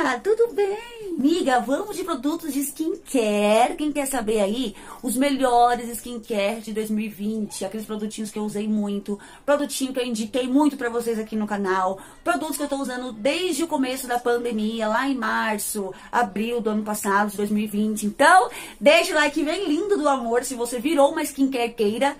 amiga, tudo bem? Amiga, vamos de produtos de skincare. Quem quer saber aí os melhores skincare de 2020? Aqueles produtinhos que eu usei muito, produtinho que eu indiquei muito pra vocês aqui no canal, produtos que eu tô usando desde o começo da pandemia, lá em março, abril do ano passado, de 2020. Então, deixa o like bem lindo do amor se você virou uma skincareira.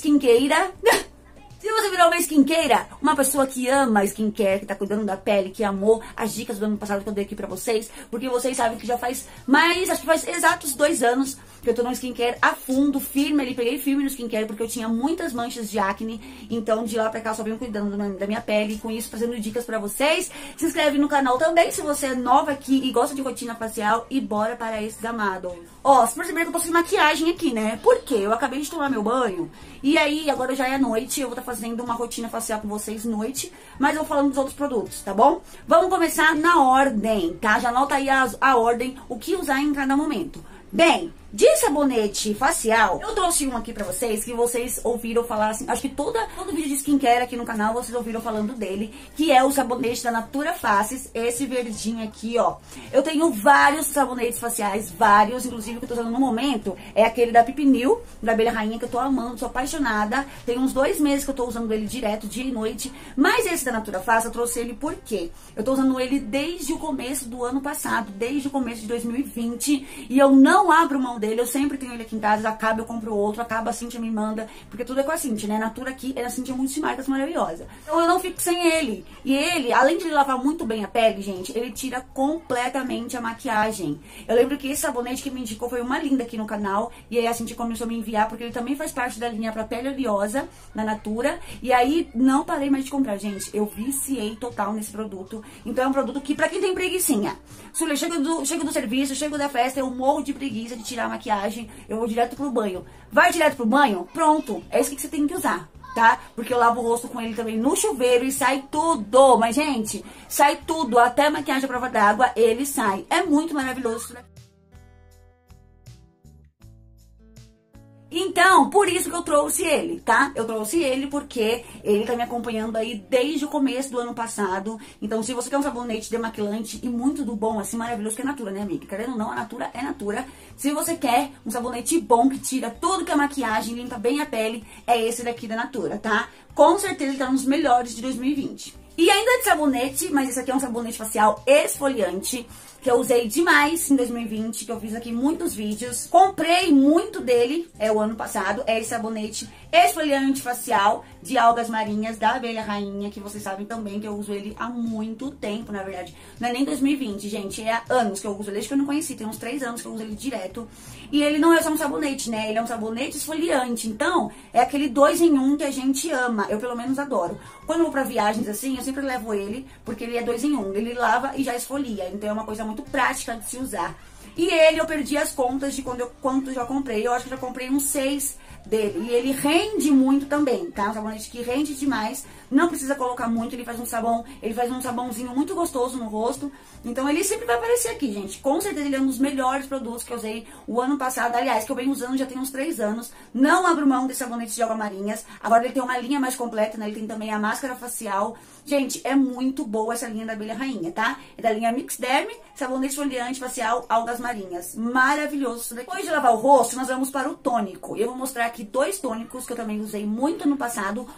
Se você virou uma skincareira, uma pessoa que ama skincare, que tá cuidando da pele, que amou as dicas do ano passado que eu dei aqui pra vocês, porque vocês sabem que já faz acho que faz exatos 2 anos que eu tô no skincare a fundo, firme ali, peguei firme no skincare, porque eu tinha muitas manchas de acne, então de lá pra cá eu só venho cuidando da minha pele, e com isso trazendo dicas pra vocês. Se inscreve no canal também, se você é nova aqui e gosta de rotina facial, e bora para esse gamado. Ó, vocês perceberam que eu tô sem maquiagem aqui, né? Por quê? Eu acabei de tomar meu banho, e aí agora já é noite, eu vou estar fazendo uma rotina facial com vocês noite, mas eu vou falando dos outros produtos, tá bom? Vamos começar na ordem, tá? Já anota aí a ordem, o que usar em cada momento. Bem, de sabonete facial, eu trouxe um aqui pra vocês, que vocês ouviram falar assim, acho que todo vídeo de skincare aqui no canal, vocês ouviram falando dele, que é o sabonete da Natura Faces, esse verdinho aqui, ó. Eu tenho vários sabonetes faciais, vários, inclusive o que eu tô usando no momento é aquele da Pipinil, da Abelha Rainha, que eu tô amando, sou apaixonada. Tem uns 2 meses que eu tô usando ele direto, dia e noite, mas esse da Natura Faces, eu trouxe ele por quê? Eu tô usando ele desde o começo do ano passado, desde o começo de 2020, e eu não abro mão dele, eu sempre tenho ele aqui em casa, acaba eu compro outro, acaba a Cintia me manda, porque tudo é com a Cintia, né? Natura aqui, a Cintia é multimarcas maravilhosa. Então eu não fico sem ele. E ele, além de ele lavar muito bem a pele, gente, ele tira completamente a maquiagem. Eu lembro que esse sabonete que me indicou foi uma linda aqui no canal, e aí a Cintia começou a me enviar, porque ele também faz parte da linha pra pele oleosa, da Natura, e aí não parei mais de comprar, gente. Eu viciei total nesse produto. Então é um produto que, pra quem tem preguicinha, chego do serviço, chego da festa, eu morro de preguiça de tirar a maquiagem, eu vou direto pro banho. Vai direto pro banho? Pronto, é isso que você tem que usar, tá? Porque eu lavo o rosto com ele também no chuveiro e sai tudo. Mas, gente, sai tudo, até maquiagem à prova d'água, ele sai. É muito maravilhoso. Então, por isso que eu trouxe ele, tá? Eu trouxe ele porque ele tá me acompanhando aí desde o começo do ano passado. Então, se você quer um sabonete demaquilante e muito do bom, assim, maravilhoso, que é Natura, né, amiga? Querendo ou não, a Natura é Natura. Se você quer um sabonete bom, que tira tudo que é maquiagem, limpa bem a pele, é esse daqui da Natura, tá? Com certeza ele tá nos melhores de 2020. E ainda de sabonete, mas esse aqui é um sabonete facial esfoliante, que eu usei demais em 2020, que eu fiz aqui muitos vídeos. Comprei muito dele, o ano passado, é esse sabonete esfoliante facial de algas marinhas da Abelha Rainha, que vocês sabem também que eu uso ele há muito tempo, na verdade. Não é nem 2020, gente, é há anos que eu uso ele, desde que eu não conheci, tem uns 3 anos que eu uso ele direto. E ele não é só um sabonete, né, ele é um sabonete esfoliante, então é aquele 2 em 1 que a gente ama, eu pelo menos adoro. Quando eu vou pra viagens assim, eu sempre levo ele, porque ele é 2 em 1, ele lava e já esfolia, então é uma coisa muito prática de se usar. E ele, eu perdi as contas de quanto já comprei. Eu acho que já comprei uns 6 dele. E ele rende muito também, tá? Um sabonete que rende demais. Não precisa colocar muito, ele faz um sabãozinho muito gostoso no rosto. Então ele sempre vai aparecer aqui, gente. Com certeza ele é um dos melhores produtos que eu usei o ano passado. Aliás, que eu venho usando já tem uns 3 anos. Não abro mão desse sabonete de algas marinhas. Agora ele tem uma linha mais completa, né? Ele tem também a máscara facial. Gente, é muito boa essa linha da Abelha Rainha, tá? É da linha Mix Derm, sabonete esfoliante facial algas marinhas. Maravilhoso. Depois de lavar o rosto, nós vamos para o tônico. E eu vou mostrar aqui 2 tônicos que eu também usei muito no passado.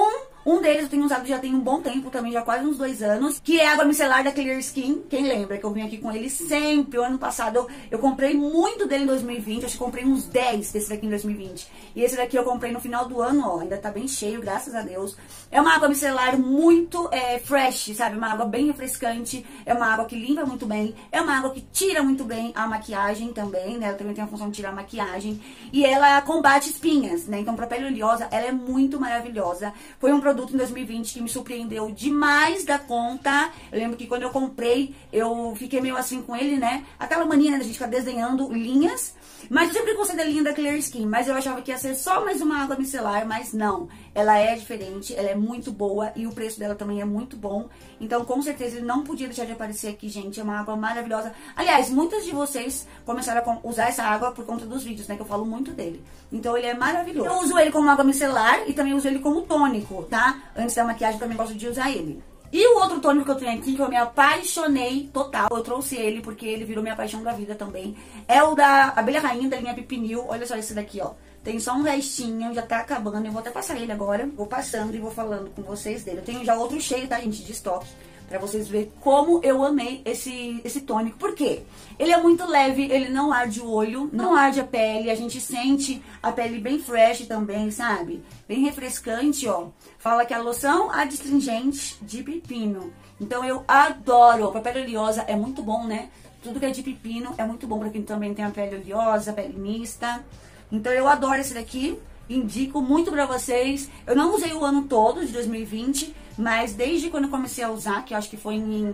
Um deles eu tenho usado já tem um bom tempo também, já quase uns 2 anos, que é a água micelar da Clear Skin. Quem lembra que eu vim aqui com ele sempre? O ano passado eu comprei muito dele em 2020, acho que comprei uns 10 desse daqui em 2020. E esse daqui eu comprei no final do ano, ó, ainda tá bem cheio, graças a Deus. É uma água micelar muito fresh, sabe? Uma água bem refrescante, é uma água que limpa muito bem, é uma água que tira muito bem a maquiagem também, né? Ela também tem a função de tirar a maquiagem. E ela combate espinhas, né? Então pra pele oleosa, ela é muito maravilhosa. Foi um produto em 2020 que me surpreendeu demais da conta. Eu lembro que quando eu comprei, eu fiquei meio assim com ele, né? Aquela mania, né, da gente ficar desenhando linhas. Mas eu sempre gostei da linha da Clear Skin, mas eu achava que ia ser só mais uma água micelar, mas não. Ela é diferente, ela é muito boa e o preço dela também é muito bom. Então, com certeza, ele não podia deixar de aparecer aqui, gente. É uma água maravilhosa. Aliás, muitas de vocês começaram a usar essa água por conta dos vídeos, né? Que eu falo muito dele. Então, ele é maravilhoso. Eu uso ele como água micelar e também uso ele como tônico, tá? Antes da maquiagem, eu também gosto de usar ele. E o outro tônico que eu tenho aqui, que eu me apaixonei total, eu trouxe ele porque ele virou minha paixão da vida também, é o da Abelha Rainha, da linha Pipinil. Olha só esse daqui, ó. Tem só um restinho, já tá acabando. Eu vou até passar ele agora. Vou passando e vou falando com vocês dele. Eu tenho já outro cheio, tá, gente, de estoque. Pra vocês verem como eu amei esse tônico. Por quê? Ele é muito leve, ele não arde o olho, não arde a pele. A gente sente a pele bem fresh também, sabe? Bem refrescante, ó. Fala que a loção adstringente de pepino. Então eu adoro. Pra pele oleosa é muito bom, né? Tudo que é de pepino é muito bom pra quem também tem a pele oleosa, pele mista. Então eu adoro esse daqui, indico muito pra vocês. Eu não usei o ano todo de 2020, mas desde quando eu comecei a usar, que eu acho que foi em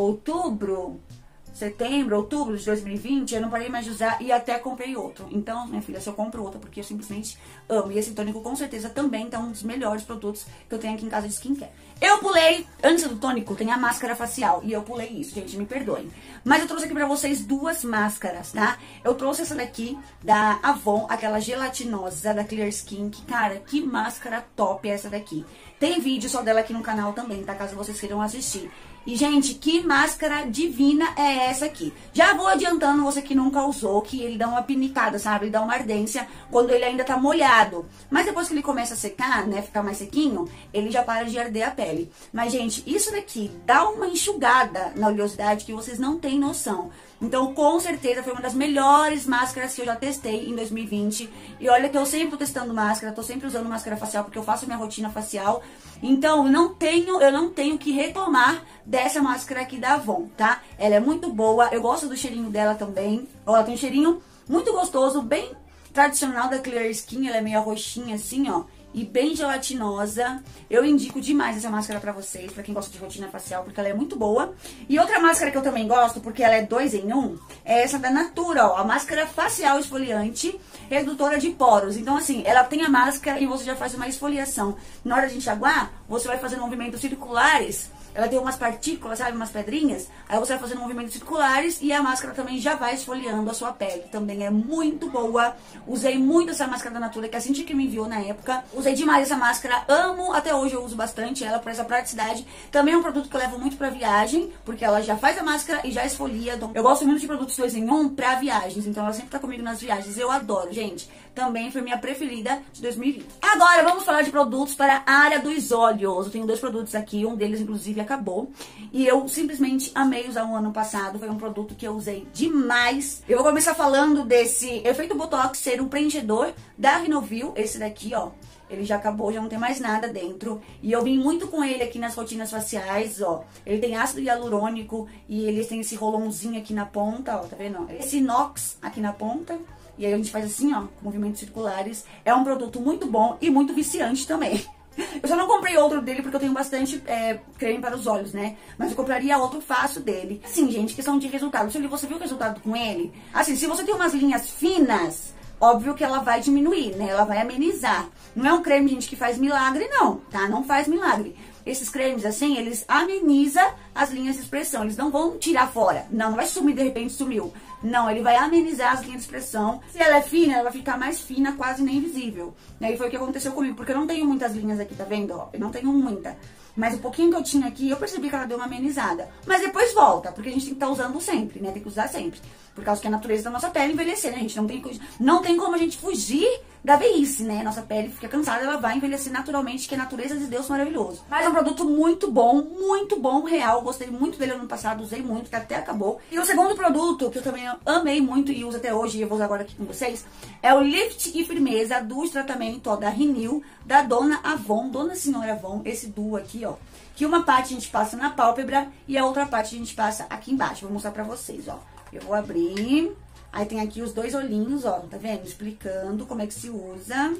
outubro, setembro, outubro de 2020, eu não parei mais de usar e até comprei outro. Então, minha filha, se eu compro outro, porque eu simplesmente amo. E esse tônico com certeza também tá um dos melhores produtos que eu tenho aqui em casa de skincare. Eu pulei, antes do tônico, tem a máscara facial. E eu pulei isso, gente, me perdoem. Mas eu trouxe aqui pra vocês duas máscaras, tá? Eu trouxe essa daqui, da Avon, aquela gelatinosa da Clear Skin. Que, cara, que máscara top é essa daqui. Tem vídeo só dela aqui no canal também, tá? Caso vocês queiram assistir. E, gente, que máscara divina é essa aqui? Já vou adiantando, você que nunca usou, que ele dá uma pinicada, sabe? Ele dá uma ardência quando ele ainda tá molhado. Mas depois que ele começa a secar, né, ficar mais sequinho, ele já para de arder a pele. Mas, gente, isso daqui dá uma enxugada na oleosidade que vocês não têm noção. Então, com certeza, foi uma das melhores máscaras que eu já testei em 2020. E olha que eu sempre tô testando máscara, tô sempre usando máscara facial, porque eu faço minha rotina facial. Então, eu não tenho que reclamar dessa máscara aqui da Avon, tá? Ela é muito boa, eu gosto do cheirinho dela também. Ó, ela tem um cheirinho muito gostoso, bem tradicional da Clear Skin. Ela é meio roxinha assim, ó. E bem gelatinosa. Eu indico demais essa máscara pra vocês, pra quem gosta de rotina facial, porque ela é muito boa. E outra máscara que eu também gosto, porque ela é 2 em 1, é essa da Natura, ó. A máscara facial esfoliante, redutora de poros. Então, assim, ela tem a máscara e você já faz uma esfoliação. Na hora de enxaguar, você vai fazendo movimentos circulares. Ela tem umas partículas, sabe, umas pedrinhas. Aí você vai fazendo movimentos circulares e a máscara também já vai esfoliando a sua pele. Também é muito boa. Usei muito essa máscara da Natura, que a Cintia que me enviou na época. Usei demais essa máscara, amo, até hoje eu uso bastante ela por essa praticidade. Também é um produto que eu levo muito pra viagem, porque ela já faz a máscara e já esfolia. Eu gosto muito de produtos 2 em 1 pra viagens, então ela sempre tá comigo nas viagens. Eu adoro, gente. Também foi minha preferida de 2020. Agora vamos falar de produtos para a área dos olhos. Eu tenho 2 produtos aqui, um deles inclusive acabou. E eu simplesmente amei usar no ano passado. Foi um produto que eu usei demais. Eu vou começar falando desse Efeito Botox Serum Preenchedor da Renovil. Esse daqui, ó. Ele já acabou, já não tem mais nada dentro. E eu vim muito com ele aqui nas rotinas faciais, ó. Ele tem ácido hialurônico e ele tem esse rolãozinho aqui na ponta, ó. Tá vendo? Esse inox aqui na ponta. E aí a gente faz assim, ó, com movimentos circulares. É um produto muito bom e muito viciante também. Eu só não comprei outro dele porque eu tenho bastante creme para os olhos, né? Mas eu compraria outro fácil dele. Sim, gente, questão de resultado. Se você viu o resultado com ele, assim, se você tem umas linhas finas, óbvio que ela vai diminuir, né? Ela vai amenizar. Não é um creme, gente, que faz milagre, não, tá? Não faz milagre. Esses cremes, assim, eles amenizam as linhas de expressão. Eles não vão tirar fora. Não vai sumir, de repente sumiu. Não, ele vai amenizar as linhas de expressão. Se ela é fina, ela vai ficar mais fina, quase nem visível. E aí foi o que aconteceu comigo, porque eu não tenho muitas linhas aqui, tá vendo? Ó, eu não tenho muita. Mas o pouquinho que eu tinha aqui, eu percebi que ela deu uma amenizada. Mas depois volta, porque a gente tem que estar usando sempre, né? Tem que usar sempre. Por causa que a natureza da nossa pele envelhecer, né? A gente não tem como a gente fugir da velhice, né? Nossa pele fica cansada, ela vai envelhecer naturalmente, que é a natureza de Deus maravilhoso. Mas é um produto muito bom, real. Gostei muito dele ano passado, usei muito, que até acabou. E o segundo produto, que eu também amei muito e uso até hoje, e eu vou usar agora aqui com vocês, é o Lift e Firmeza do tratamento, ó, da Renew, da Dona Avon, Dona Senhora Avon, esse duo aqui, ó. Que uma parte a gente passa na pálpebra e a outra parte a gente passa aqui embaixo. Vou mostrar pra vocês, ó. Eu vou abrir. Aí tem aqui os 2 olhinhos, ó, tá vendo? Explicando como é que se usa.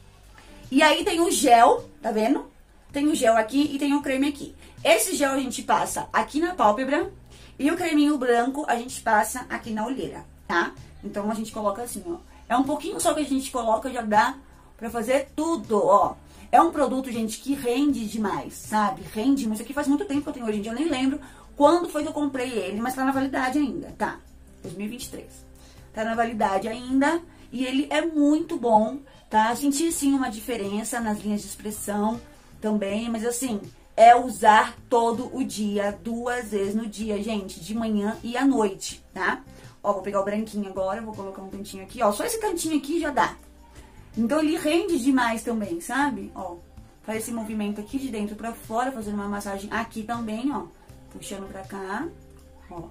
E aí tem o gel, tá vendo? Tem o gel aqui e tem o creme aqui. Esse gel a gente passa aqui na pálpebra e o creminho branco a gente passa aqui na olheira, tá? Então a gente coloca assim, ó. É um pouquinho só que a gente coloca, já dá pra fazer tudo, ó. É um produto, gente, que rende demais, sabe? Rende muito. Isso aqui faz muito tempo que eu tenho hoje em dia, eu nem lembro quando foi que eu comprei ele, mas tá na validade ainda, tá? 2023. Tá na validade ainda e ele é muito bom, tá? Senti sim uma diferença nas linhas de expressão também, mas assim, é usar todo o dia, 2 vezes no dia, gente, de manhã e à noite, tá? Ó, vou pegar o branquinho agora, vou colocar um tantinho aqui, ó, só esse tantinho aqui já dá. Então ele rende demais também, sabe? Ó, faz esse movimento aqui de dentro pra fora, fazendo uma massagem aqui também, ó, puxando pra cá, ó.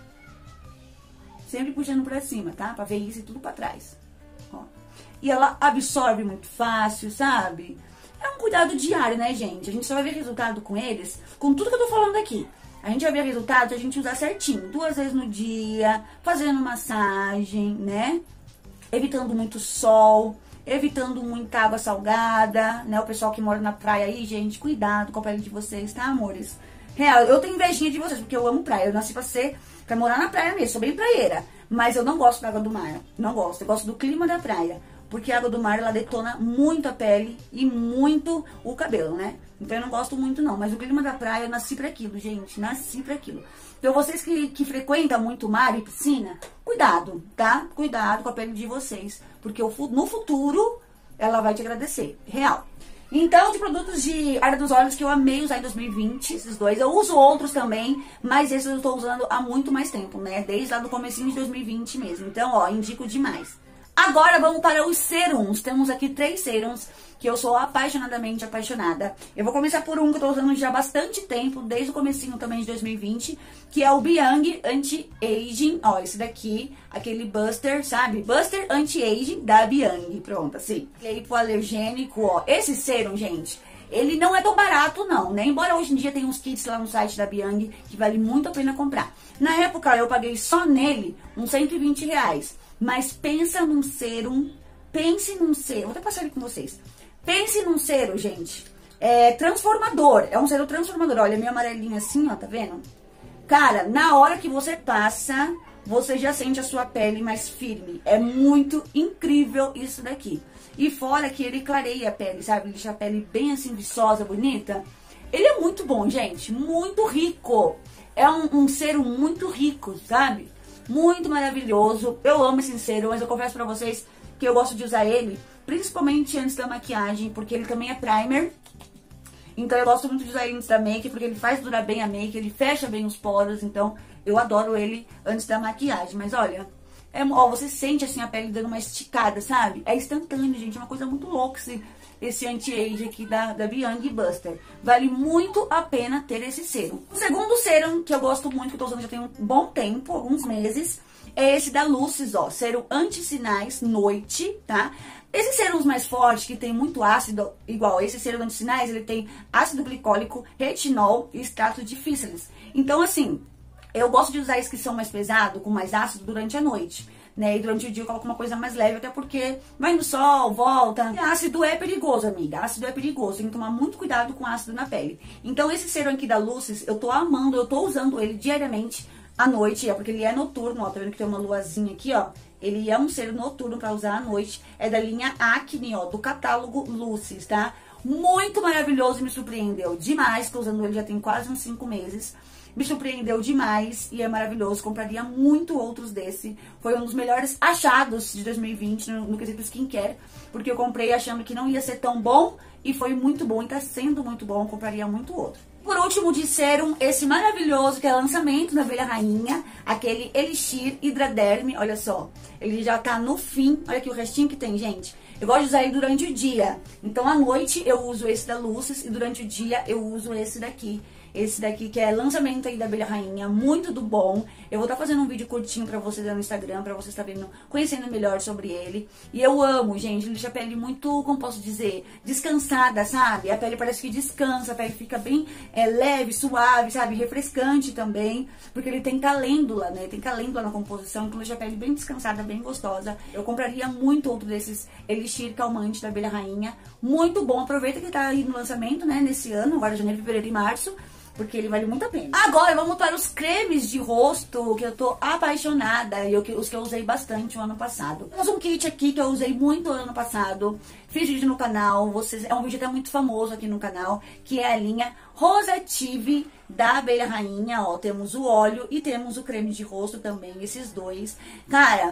Sempre puxando pra cima, tá? Pra ver isso e tudo pra trás, ó. E ela absorve muito fácil, sabe? É um cuidado diário, né, gente? A gente só vai ver resultado com eles, com tudo que eu tô falando aqui. A gente vai ver resultado se a gente usar certinho, 2 vezes no dia, fazendo massagem, né? Evitando muito sol, evitando muita água salgada, né? O pessoal que mora na praia aí, gente, cuidado com a pele de vocês, tá, amores? Real, eu tenho invejinha de vocês, porque eu amo praia. Eu nasci pra morar na praia mesmo, sou bem praieira. Mas eu não gosto da água do mar, não gosto. Eu gosto do clima da praia. Porque a água do mar, ela detona muito a pele e muito o cabelo, né? Então eu não gosto muito não, mas o clima da praia eu nasci pra aquilo, gente, nasci pra aquilo. Então vocês que frequentam muito mar e piscina, cuidado, tá? Cuidado com a pele de vocês, porque no futuro ela vai te agradecer, real. Então, de produtos de área dos olhos que eu amei usar em 2020, esses dois, eu uso outros também, mas esses eu tô usando há muito mais tempo, né? Desde lá do comecinho de 2020 mesmo, então, ó, indico demais. Agora vamos para os serums. Temos aqui 3 serums que eu sou apaixonadamente apaixonada. Eu vou começar por um que eu tô usando já há bastante tempo, desde o comecinho também de 2020, que é o Biang Anti-Aging. Ó, esse daqui, aquele Buster, sabe? Buster Anti-Aging da Biang. Pronto, assim. E aí, hipoalergênico, ó. Esse serum, gente, ele não é tão barato não, né? Embora hoje em dia tenha uns kits lá no site da Biang que vale muito a pena comprar. Na época eu paguei só nele uns R$120. Mas pensa num serum, vou até passar ele com vocês. Pense num serum, gente, transformador, é um serum transformador, olha, meio amarelinho assim, ó, tá vendo? Cara, na hora que você passa, você já sente a sua pele mais firme, é muito incrível isso daqui. E fora que ele clareia a pele, sabe, deixa a pele bem assim, viçosa, bonita. Ele é muito bom, gente, muito rico, é um serum muito rico, sabe? Muito maravilhoso, eu amo esse serum, mas eu confesso pra vocês que eu gosto de usar ele, principalmente antes da maquiagem, porque ele também é primer. Então eu gosto muito de usar ele antes da make, porque ele faz durar bem a make, ele fecha bem os poros, então eu adoro ele antes da maquiagem. Mas olha, ó, você sente assim a pele dando uma esticada, sabe? É instantâneo, gente, é uma coisa muito louca esse anti-age aqui da Biang Buster. Vale muito a pena ter esse serum. O segundo serum que eu gosto muito, que eu tô usando já tem um bom tempo, alguns meses, é esse da Lucis, ó, serum anti-sinais noite, tá? Esses serums mais fortes, que tem muito ácido, igual esse serum anti-sinais, ele tem ácido glicólico, retinol e extrato de fíceles. Então, assim, eu gosto de usar esses que são mais pesados, com mais ácido, durante a noite, né? E durante o dia eu coloco uma coisa mais leve, até porque vai no sol, volta. E ácido é perigoso, amiga. Ácido é perigoso. Tem que tomar muito cuidado com ácido na pele. Então, esse serum aqui da Lucis, eu tô amando, eu tô usando ele diariamente à noite, porque ele é noturno, ó. Tá vendo que tem uma luazinha aqui, ó? Ele é um serum noturno pra usar à noite. É da linha Acne, ó, do catálogo Lucis, tá? Muito maravilhoso, me surpreendeu demais. Tô usando ele já tem quase uns 5 meses. Me surpreendeu demais e é maravilhoso. Compraria muito outros desse. Foi um dos melhores achados de 2020 no quesito skincare. Porque eu comprei achando que não ia ser tão bom e foi muito bom. E tá sendo muito bom. Compraria muito outro. Por último, de serum, esse maravilhoso que é lançamento da Abelha Rainha. Aquele Elixir Hydraderm. Olha só, ele já tá no fim. Olha aqui o restinho que tem, gente. Eu gosto de usar ele durante o dia. Então, à noite eu uso esse da Lucis e durante o dia eu uso esse daqui. Esse daqui que é lançamento aí da Abelha Rainha, muito do bom. Eu vou estar fazendo um vídeo curtinho pra vocês no Instagram, pra vocês estarem conhecendo melhor sobre ele. E eu amo, gente, ele deixa a pele muito, como posso dizer, descansada, sabe? A pele parece que descansa, a pele fica bem leve, suave, sabe? Refrescante também, porque ele tem calêndula, né? Tem calêndula na composição, então deixa a pele bem descansada, bem gostosa. Eu compraria muito outro desses Elixir calmante da Abelha Rainha. Muito bom, aproveita que tá aí no lançamento, né? Nesse ano, agora janeiro, fevereiro e março. Porque ele vale muito a pena. Agora vamos para os cremes de rosto, que eu tô apaixonada. E os que eu usei bastante o ano passado. Temos um kit aqui que eu usei muito o ano passado. Fiz vídeo no canal. É um vídeo até muito famoso aqui no canal. Que é a linha Rosative da Abelha Rainha. Ó, temos o óleo e temos o creme de rosto também. Esses dois. Cara,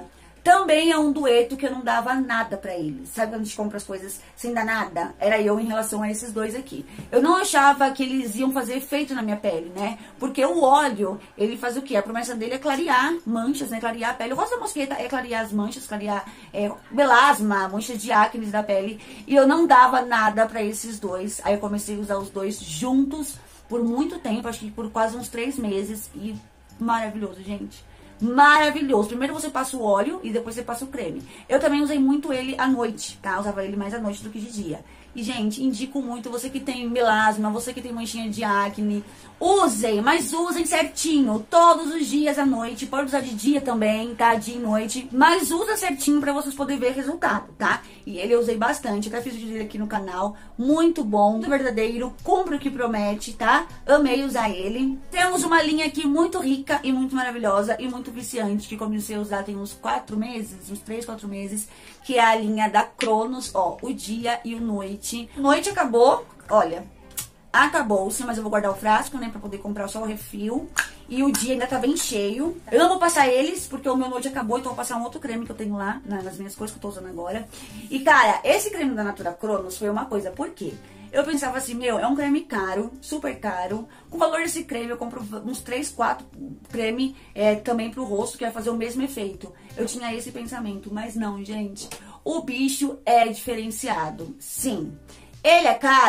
Também é um dueto que eu não dava nada pra eles. Sabe quando a gente compra as coisas sem dar nada? Era eu em relação a esses dois aqui. Eu não achava que eles iam fazer efeito na minha pele, né? Porque o óleo, ele faz o quê? A promessa dele é clarear manchas, né? Clarear a pele. O rosa mosqueta é clarear as manchas, clarear melasma, manchas de acne da pele. E eu não dava nada pra esses dois. Aí eu comecei a usar os dois juntos por muito tempo, acho que por quase uns 3 meses. E maravilhoso, gente. Maravilhoso. Primeiro você passa o óleo e depois você passa o creme. Eu também usei muito ele à noite, tá? Usava ele mais à noite do que de dia. E, gente, indico muito, você que tem melasma, você que tem manchinha de acne, usem, mas usem certinho, todos os dias à noite. Pode usar de dia também, tá? Dia e noite, mas usa certinho pra vocês poderem ver resultado, tá? E ele eu usei bastante, até fiz vídeo dele aqui no canal, muito bom, muito verdadeiro, cumpre o que promete, tá? Amei usar ele. Temos uma linha aqui muito rica e muito maravilhosa e muito viciante, que comecei a usar tem uns 4 meses, uns 3, 4 meses, que é a linha da Cronos, ó, o dia e o noite. Noite acabou, olha, acabou-se, mas eu vou guardar o frasco, né, pra poder comprar só o refil. E o dia ainda tá bem cheio. Eu não vou passar eles, porque o meu noite acabou, então eu vou passar um outro creme que eu tenho lá, nas minhas cores que eu tô usando agora. E, cara, esse creme da Natura Cronos foi uma coisa, por quê? Eu pensava assim, meu, é um creme caro, super caro. Com o valor desse creme, eu compro uns 3, 4 creme também pro rosto, que vai fazer o mesmo efeito. Eu tinha esse pensamento, mas não, gente. O bicho é diferenciado, sim. Ele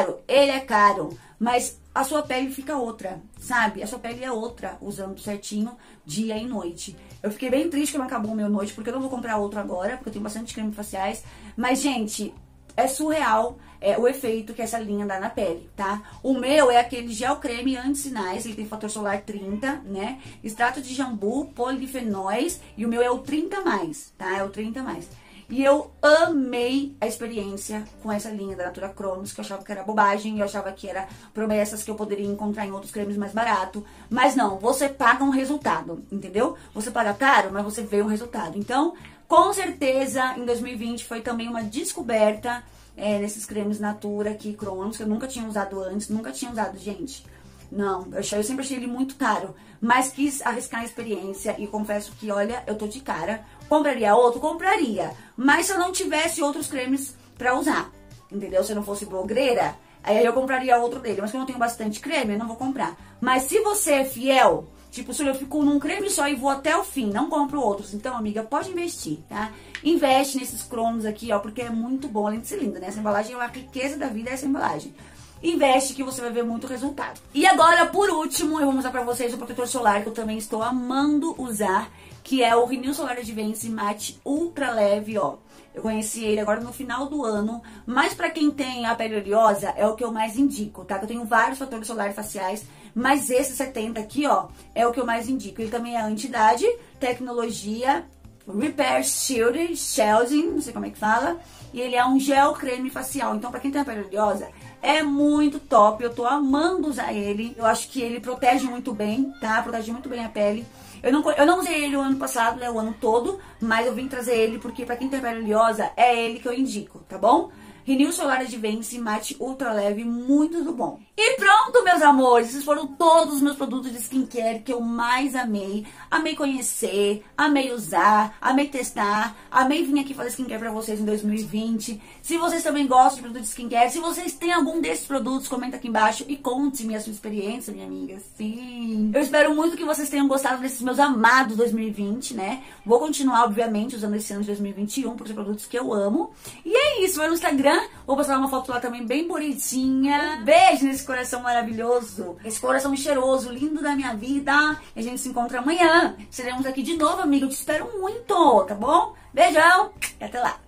é caro, mas a sua pele fica outra, sabe? A sua pele é outra, usando certinho dia e noite. Eu fiquei bem triste que não acabou o meu noite, porque eu não vou comprar outro agora, porque eu tenho bastante creme faciais. Mas, gente, é surreal o efeito que essa linha dá na pele, tá? O meu é aquele gel creme anti-sinais, ele tem fator solar 30, né? Extrato de jambu, polifenóis, e o meu é o 30+, tá? É o 30+. E eu amei a experiência com essa linha da Natura Cronos, que eu achava que era bobagem, eu achava que era promessas que eu poderia encontrar em outros cremes mais barato. Mas não, você paga um resultado, entendeu? Você paga caro, mas você vê um resultado. Então, com certeza, em 2020 foi também uma descoberta nesses cremes Natura aqui, Cronos, que eu nunca tinha usado antes, nunca tinha usado, gente. Não, eu sempre achei ele muito caro, mas quis arriscar a experiência e confesso que, olha, eu tô de cara. Compraria outro? Compraria, mas se eu não tivesse outros cremes pra usar, entendeu? Se eu não fosse blogueira, aí eu compraria outro dele, mas como eu tenho bastante creme, eu não vou comprar. Mas se você é fiel, tipo, se eu fico num creme só e vou até o fim, não compro outros, então, amiga, pode investir, tá? Investe nesses Cronos aqui, ó, porque é muito bom, além de ser linda, né? Essa embalagem é uma riqueza da vida, essa embalagem. Investe que você vai ver muito resultado. E agora, por último, eu vou mostrar pra vocês o protetor solar que eu também estou amando usar, que é o Renew Solar Advance Matte Ultra Leve, ó. Eu conheci ele agora no final do ano, mas pra quem tem a pele oleosa, é o que eu mais indico, tá? Eu tenho vários fatores solares faciais, mas esse 70 aqui, ó, é o que eu mais indico. Ele também é anti-idade, tecnologia, Repair Shielding, não sei como é que fala, e ele é um gel creme facial. Então, pra quem tem a pele oleosa, é muito top, eu tô amando usar ele. Eu acho que ele protege muito bem, tá? Protege muito bem a pele. Eu não usei ele o ano passado, né? O ano todo, mas eu vim trazer ele porque pra quem tem pele oleosa, é ele que eu indico, tá bom? Renew Solar Advance Matte Ultra Leve, muito do bom. E pronto, meus amores, esses foram todos os meus produtos de skincare que eu mais amei. Amei conhecer, amei usar, amei testar, amei vir aqui fazer skincare pra vocês em 2020. Se vocês também gostam de produtos de skincare, se vocês têm algum desses produtos, comenta aqui embaixo e conte-me a sua experiência, minha amiga. Sim. Eu espero muito que vocês tenham gostado desses meus amados 2020, né? Vou continuar, obviamente, usando esse ano de 2021, porque são produtos que eu amo. E é isso, vai no Instagram. Vou postar uma foto lá também bem bonitinha. Beijo nesse coração maravilhoso. Esse coração cheiroso, lindo da minha vida. E a gente se encontra amanhã. Estaremos aqui de novo, amiga. Eu te espero muito, tá bom? Beijão e até lá.